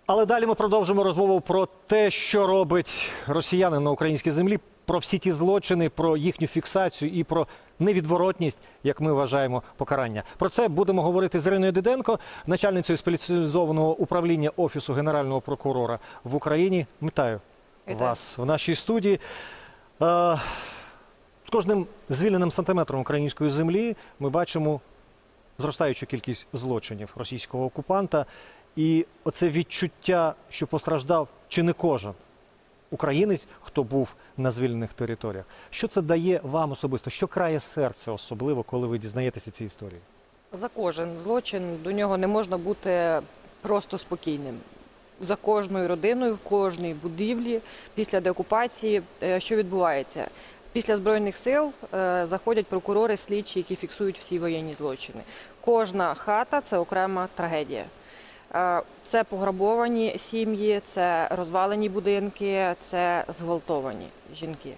Але далі ми продовжимо розмову про те, що робить росіяни на українській землі, про всі ті злочини, про їхню фіксацію і про невідворотність, як ми вважаємо, покарання. Про це будемо говорити з Іриною Диденко, начальницею спеціалізованого управління Офісу Генерального прокурора в Україні. Вітаю вас в нашій студії. З кожним звільненим сантиметром української землі ми бачимо зростаючу кількість злочинів російського окупанта. І оце відчуття, що постраждав чи не кожен українець, хто був на звільнених територіях. Що це дає вам особисто? Що крає серце особливо, коли ви дізнаєтеся ці історії? За кожен злочин до нього не можна бути просто спокійним. За кожною родиною, в кожній будівлі, після деокупації, що відбувається? Після Збройних сил заходять прокурори, слідчі, які фіксують всі воєнні злочини. Кожна хата – це окрема трагедія. Це пограбовані сім'ї, це розвалені будинки, це зґвалтовані жінки.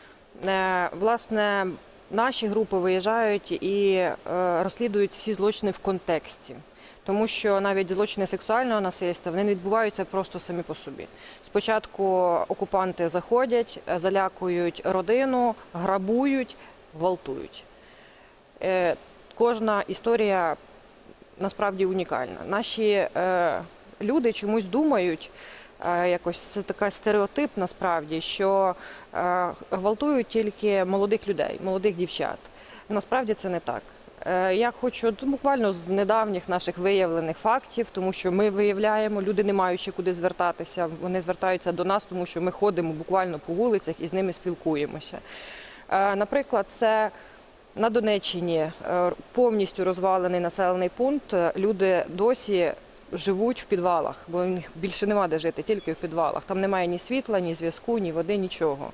Власне, наші групи виїжджають і розслідують всі злочини в контексті. Тому що навіть злочини сексуального насильства, вони не відбуваються просто самі по собі. Спочатку окупанти заходять, залякують родину, грабують, гвалтують. Кожна історія насправді унікальна. Наші люди чомусь думають, якось це такий стереотип насправді, що гвалтують тільки молодих людей, молодих дівчат. Насправді це не так. Я хочу буквально з недавніх наших виявлених фактів, тому що ми виявляємо, люди не маючи куди звертатися, вони звертаються до нас, тому що ми ходимо буквально по вулицях і з ними спілкуємося. Наприклад, це на Донеччині повністю розвалений населений пункт, люди досі живуть в підвалах, бо в них більше нема де жити, тільки в підвалах. Там немає ні світла, ні зв'язку, ні води, нічого.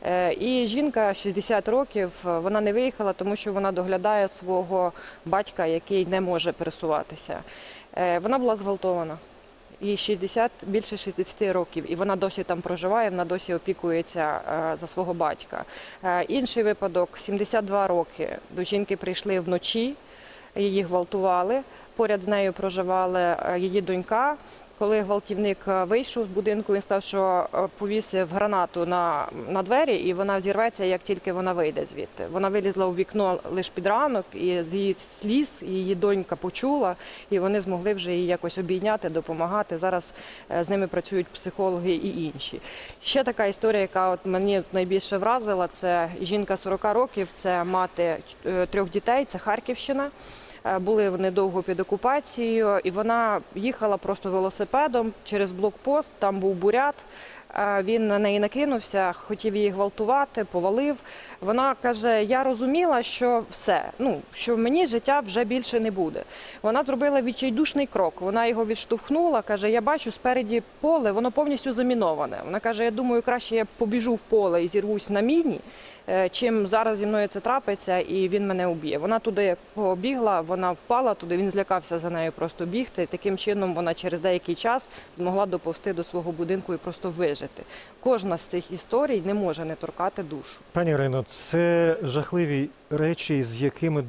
І жінка 60 років, вона не виїхала, тому що вона доглядає свого батька, який не може пересуватися. Вона була зґвалтована. Їй більше 60 років, і вона досі там проживає, вона досі опікується за свого батька. Інший випадок, 72 роки, до жінки прийшли вночі, її гвалтували, поряд з нею проживала її донька. Коли гвалтівник вийшов з будинку, він сказав, що повісив гранату на двері, і вона зірветься, як тільки вона вийде звідти. Вона вилізла у вікно лише під ранок, і з її сліз її донька почула, і вони змогли вже її якось обійняти, допомагати. Зараз з ними працюють психологи і інші. Ще така історія, яка от мені найбільше вразила, це жінка 40 років, це мати 3 дітей, це Харківщина. Були вони довго під окупацією, і вона їхала просто велосипедом через блокпост, там був бурят, він на неї накинувся, хотів її гвалтувати, повалив. Вона каже, я розуміла, що все, що мені життя вже більше не буде. Вона зробила відчайдушний крок, вона його відштовхнула, каже, я бачу спереді поле, воно повністю заміноване. Вона каже, я думаю, краще я побіжу в поле і зірвусь на міні, чим зараз зі мною це трапиться і він мене уб'є. Вона туди побігла, вона впала туди, він злякався за нею просто бігти. Таким чином вона через деякий час змогла доповзти до свого будинку і просто вижити. Кожна з цих історій не може не торкати душу. Пані Ірино, це жахливі речі, з якими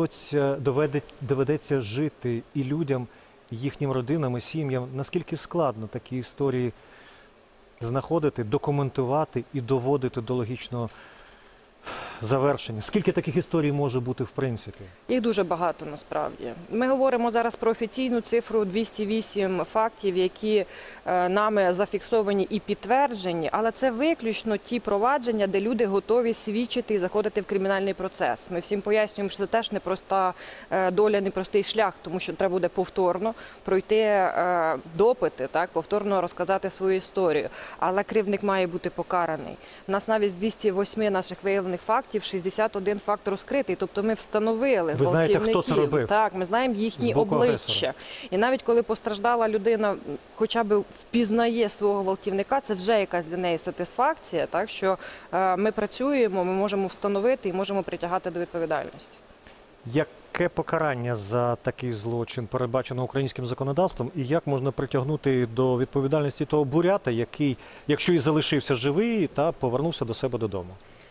доведеться жити і людям, і їхнім родинам, і сім'ям. Наскільки складно такі історії знаходити, документувати і доводити до логічного завершення? Скільки таких історій може бути в принципі? Їх дуже багато насправді. Ми говоримо зараз про офіційну цифру 208 фактів, які нами зафіксовані і підтверджені, але це виключно ті провадження, де люди готові свідчити і заходити в кримінальний процес. Ми всім пояснюємо, що це теж непроста доля, непростий шлях, тому що треба буде повторно пройти допити, повторно розказати свою історію. Але кривдник має бути покараний. У нас навіть з 208 наших виявлених фактів 61 факт розкритий, тобто ми встановили гвалтівників. Ви знаєте, хто це робив? Так, ми знаємо їхні обличчя. І навіть коли постраждала людина хоча б впізнає свого гвалтівника, це вже якась для неї сатисфакція, так, що ми працюємо, ми можемо встановити і можемо притягати до відповідальності. Яке покарання за такий злочин передбачено українським законодавством і як можна притягнути до відповідальності того бурята, який, якщо і залишився живий, повернувся до себе додому?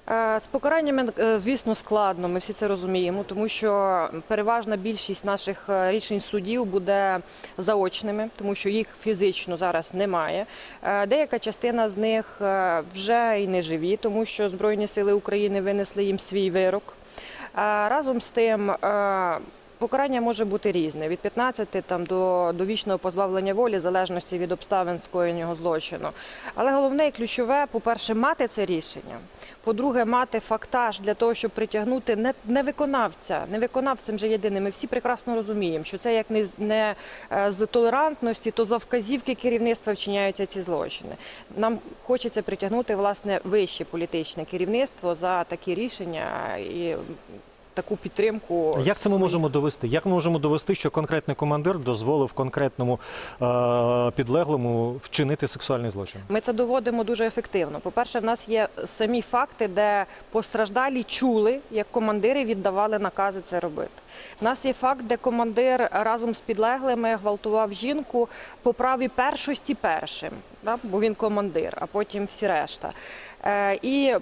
З покараннями, звісно, складно, ми всі це розуміємо, тому що переважна більшість наших рішень судів буде заочними, тому що їх фізично зараз немає. Деяка частина з них вже і не живі, тому що Збройні сили України винесли їм свій вирок. Разом з тим, покарання може бути різне, від 15 до довічного позбавлення волі, в залежності від обставин скоєнього злочину. Але головне і ключове, по-перше, мати це рішення, по-друге, мати фактаж для того, щоб притягнути не виконавця. Не виконавцем же єдиним. Ми всі прекрасно розуміємо, що це як не з толерантності, то за вказівки керівництва вчиняються ці злочини. Нам хочеться притягнути, власне, вище політичне керівництво за такі рішення і таку підтримку. Як це ми можемо довести? Як ми можемо довести, що конкретний командир дозволив конкретному підлеглому вчинити сексуальний злочин? Ми це доводимо дуже ефективно. По-перше, в нас є самі факти, де постраждалі чули, як командири віддавали накази це робити. У нас є факт, де командир разом з підлеглими гвалтував жінку по праві першості першим, бо він командир, а потім всі решта. І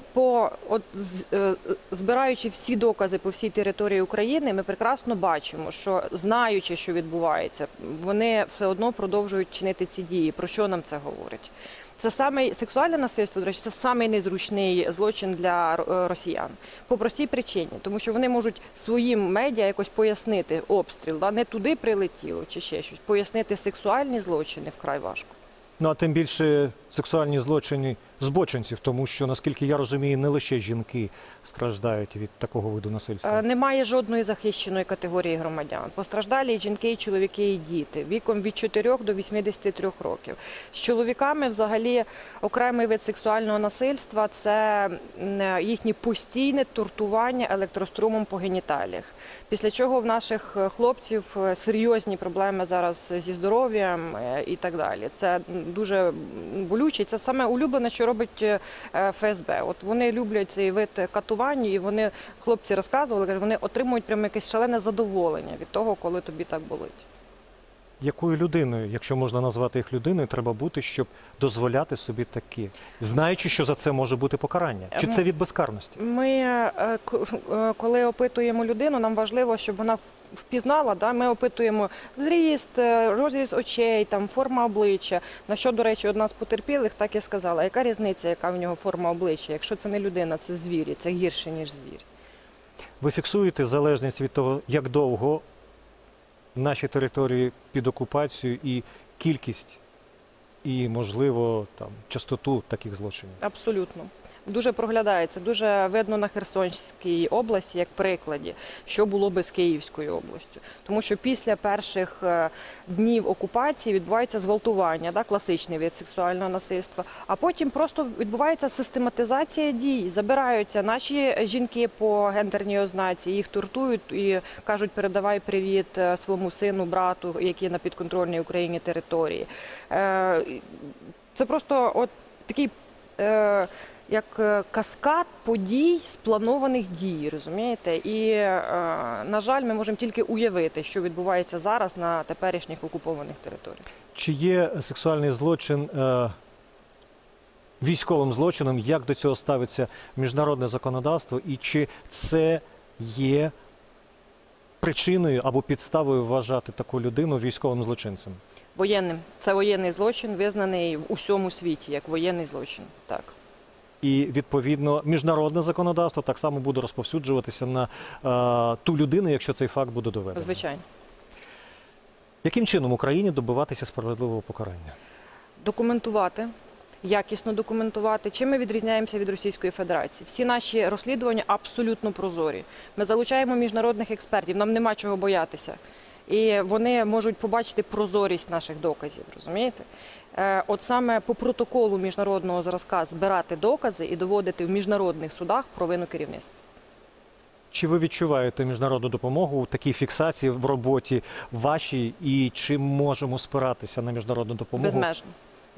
збираючи всі докази по всій території України, ми прекрасно бачимо, що, знаючи, що відбувається, вони все одно продовжують чинити ці дії. Про що нам це говорить? Це саме сексуальне насильство, до речі, це самий незручний злочин для росіян. По простій причині, тому що вони можуть своїм медіа якось пояснити обстріл, не туди прилетіло чи ще щось. Пояснити сексуальні злочини вкрай важко. Ну, а тим більше сексуальні злочини збочинців, тому що, наскільки я розумію, не лише жінки страждають від такого виду насильства. Немає жодної захищеної категорії громадян. Постраждалі і жінки, і чоловіки, і діти віком від 4 до 83 років. З чоловіками взагалі окремий вид сексуального насильства – це їхнє постійне тортування електрострумом по геніталіях. Після чого в наших хлопців серйозні проблеми зараз зі здоров'ям і так далі. Це дуже болюче. Це саме улюблене, що робить ФСБ. От вони люблять цей вид катування, і вони, хлопці розказували, вони отримують прямо якесь шалене задоволення від того, коли тобі так болить. Якою людиною, якщо можна назвати їх людиною, треба бути, щоб дозволяти собі таке, знаючи, що за це може бути покарання? Чи це від безкарності? Ми, коли опитуємо людину, нам важливо, щоб вона впізнала, ми опитуємо зріст, розріз очей, форма обличчя. На що, до речі, одна з потерпілих так і сказала, яка різниця, яка в нього форма обличчя, якщо це не людина, це звір, і це гірше, ніж звір. Ви фіксуєте залежність від того, як довго наші території під окупацією і кількість, і, можливо, частоту таких злочинів? Абсолютно. Дуже проглядається, дуже видно на Херсонській області, як прикладі, що було би з Київською областю. Тому що після перших днів окупації відбувається зґвалтування, класичний вид сексуального насильства, а потім просто відбувається систематизація дій. Забираються наші жінки по гендерній ознаці, їх тортують і кажуть, передавай привіт своєму сину, брату, які на підконтрольній Україні території. Це просто такий як каскад подій, спланованих дій, розумієте? І, на жаль, ми можемо тільки уявити, що відбувається зараз на теперішніх окупованих територіях. Чи є сексуальний злочин військовим злочином, як до цього ставиться міжнародне законодавство, і чи це є причиною або підставою вважати таку людину військовим злочинцем? Воєнним. Це воєнний злочин, визнаний в усьому світі як воєнний злочин, так. І, відповідно, міжнародне законодавство так само буде розповсюджуватися на ту людину, якщо цей факт буде доведений. Звичайно. Яким чином Україні добиватися справедливого покарання? Документувати, якісно документувати. Чим ми відрізняємося від Російської Федерації? Всі наші розслідування абсолютно прозорі. Ми залучаємо міжнародних експертів, нам нема чого боятися. І вони можуть побачити прозорість наших доказів, розумієте? От саме по протоколу міжнародного зразка збирати докази і доводити в міжнародних судах провину керівництва. Чи ви відчуваєте міжнародну допомогу у такій фіксації в роботі вашій, і чи можемо спиратися на міжнародну допомогу? Безмежно.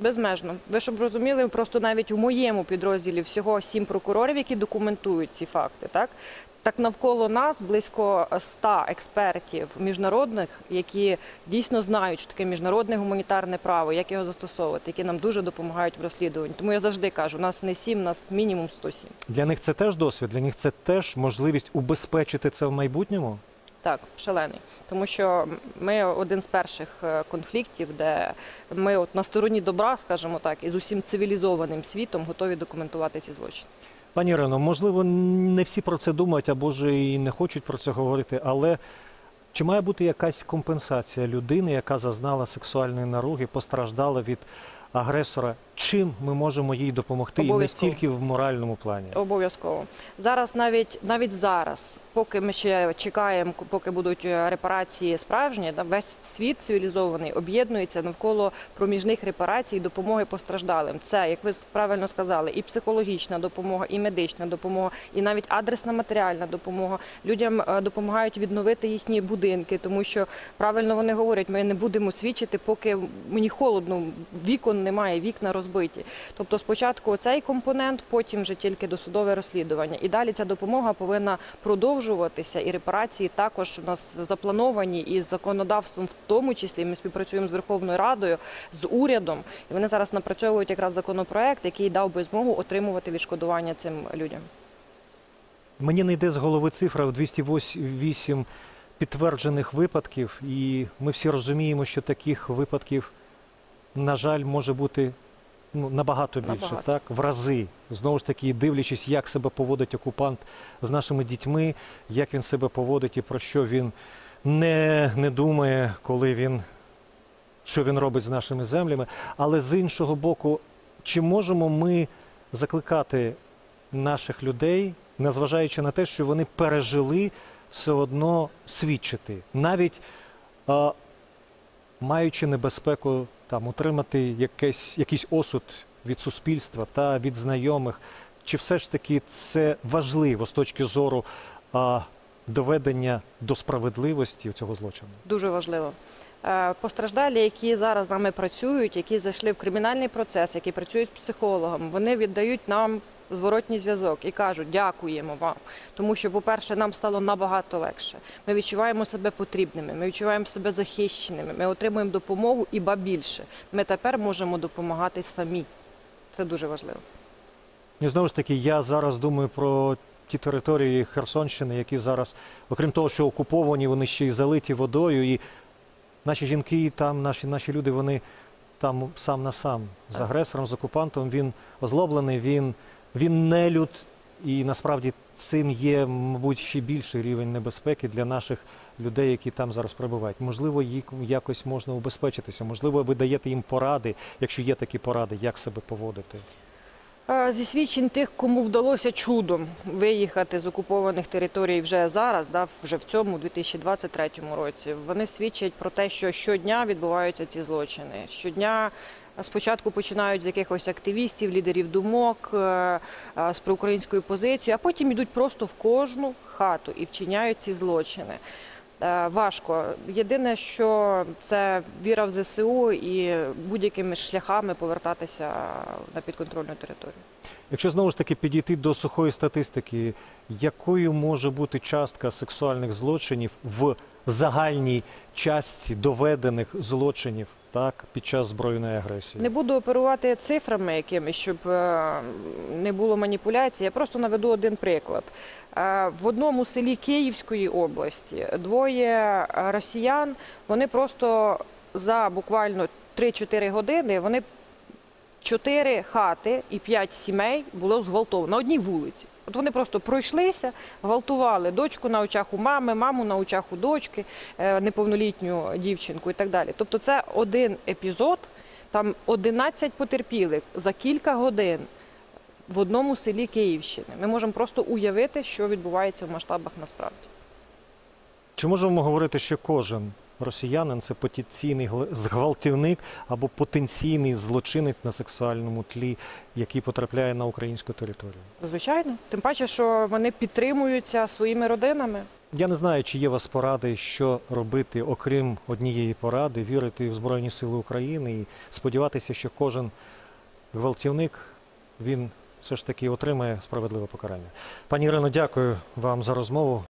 Безмежно. Ви щоб розуміли, просто навіть у моєму підрозділі всього 7 прокурорів, які документують ці факти. Так навколо нас близько 100 експертів міжнародних, які дійсно знають, що таке міжнародне гуманітарне право, як його застосовувати, які нам дуже допомагають в розслідуванні. Тому я завжди кажу, нас не 7, нас мінімум 107. Для них це теж досвід, для них це теж можливість убезпечити це в майбутньому? Так, шалений. Тому що ми один з перших конфліктів, де ми от на стороні добра, скажімо так, і з усім цивілізованим світом готові документувати ці злочини. Пані Ірино, можливо, не всі про це думають, або ж і не хочуть про це говорити, але чи має бути якась компенсація людини, яка зазнала сексуальної наруги, постраждала від агресора? Чим ми можемо їй допомогти, і не Обов'язково. тільки в моральному плані? Обов'язково. Зараз навіть зараз, поки ми ще чекаємо, поки будуть репарації справжні, весь світ цивілізований об'єднується навколо проміжних репарацій і допомоги постраждалим. Це, як ви правильно сказали, і психологічна допомога, і медична допомога, і навіть адресна матеріальна допомога. Людям допомагають відновити їхні будинки, тому що правильно вони говорять, ми не будемо свідчити, поки мені холодно, вікон немає, вікна розбиті. Тобто спочатку цей компонент, потім вже тільки досудове розслідування. І далі ця допомога повинна продовжуватися, і репарації також у нас заплановані, і з законодавством в тому числі. Ми співпрацюємо з Верховною Радою, з урядом, і вони зараз напрацьовують якраз законопроект, який дав би змогу отримувати відшкодування цим людям. Мені не йде з голови цифра в 208 підтверджених випадків, і ми всі розуміємо, що таких випадків, на жаль, може бути набагато більше, так? В рази. Знову ж таки, дивлячись, як себе поводить окупант з нашими дітьми, як він себе поводить і про що він не думає, що він робить з нашими землями. Але з іншого боку, чи можемо ми закликати наших людей, незважаючи на те, що вони пережили, все одно свідчити, навіть маючи небезпеку отримати якийсь осуд від суспільства та від знайомих, чи все ж таки це важливо з точки зору доведення до справедливості цього злочину? Дуже важливо. Постраждалі, які зараз з нами працюють, які зайшли в кримінальний процес, які працюють з психологом, вони віддають нам зворотній зв'язок і кажуть, дякуємо вам. Тому що, по-перше, нам стало набагато легше. Ми відчуваємо себе потрібними, ми відчуваємо себе захищеними, ми отримуємо допомогу і ба більше. Ми тепер можемо допомагати самі. Це дуже важливо. І знову ж таки, я зараз думаю про ті території Херсонщини, які зараз, окрім того, що окуповані, вони ще й залиті водою, і наші жінки там, наші люди, вони там сам на сам з агресором, з окупантом, він озлоблений, він нелюд, і насправді цим є, мабуть, ще більший рівень небезпеки для наших людей, які там зараз перебувають. Можливо, їх якось можна убезпечитися, можливо, ви даєте їм поради, якщо є такі поради, як себе поводити. Зі свідчень тих, кому вдалося чудом виїхати з окупованих територій вже зараз, вже в цьому 2023 році, вони свідчать про те, що щодня відбуваються ці злочини. Щодня спочатку починають з якихось активістів, лідерів думок, з проукраїнською позицією, а потім йдуть просто в кожну хату і вчиняють ці злочини. Важко. Єдине, що це віра в ЗСУ і будь-якими шляхами повертатися на підконтрольну територію. Якщо знову ж таки підійти до сухої статистики, якою може бути частка сексуальних злочинів в загальній частці доведених злочинів під час збройної агресії? Не буду оперувати цифрами якимись, щоб не було маніпуляцій. Я просто наведу один приклад. В одному селі Київської області двоє росіян, вони просто за буквально 3-4 години, вони 4 хати і 5 сімей було зґвалтовано на одній вулиці. От вони просто пройшлися, гвалтували дочку на очах у мами, маму на очах у дочки, неповнолітню дівчинку і так далі. Тобто це один епізод, там 11 потерпілих за кілька годин в одному селі Київщини. Ми можемо просто уявити, що відбувається в масштабах насправді. Чи можемо говорити, що кожен росіянин – це потенційний зґвалтівник або потенційний злочинець на сексуальному тлі, який потрапляє на українську територію? Звичайно. Тим паче, що вони підтримуються своїми родинами. Я не знаю, чи є у вас поради, що робити, окрім однієї поради, вірити в Збройні Сили України і сподіватися, що кожен гвалтівник, він все ж таки отримає справедливе покарання. Пані Ірино, дякую вам за розмову.